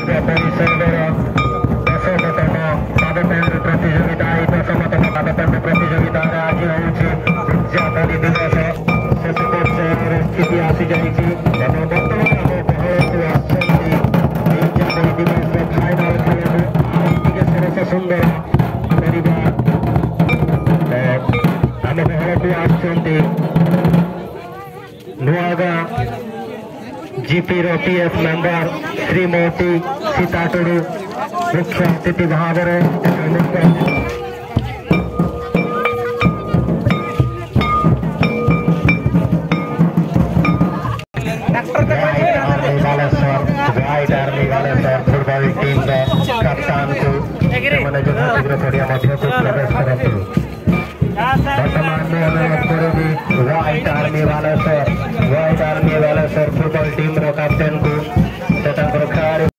प्रतियोगिता प्रतियोगिता आज हूँ दिवस स्थिति आसी जाइए फाइनाल खेल सरस सुंदर आम बहल को आसुँच नुआगा GP TF member Shri Moti Sitatudu मुख्य अतिथि भाव फुटबॉल टीम कप्तान को शीघ्र पड़िया प्रवेश करते वर्तमान में अनुरोध करेंगे व्हाइट आर्मी बालेश्वर